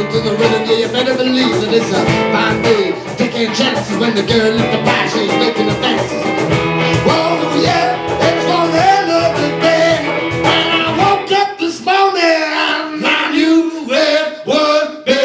moving to the rhythm, yeah, you better believe that it's a fine day. Taking chances when the girl at the bar, she's making advances. Whoa, yeah, it's one hell of a day. When I woke up this morning, I knew it would be.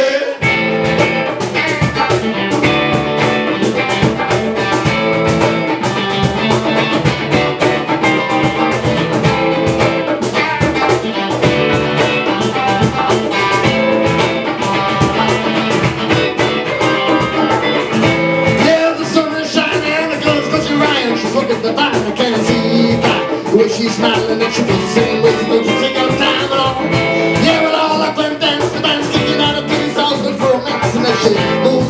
The vine, I can't see that. The way she's smiling and she feels the same way. Don't you take your time at all? Yeah, with all that fun dance, the band's kicking out a piece, all good for romance, and that shit.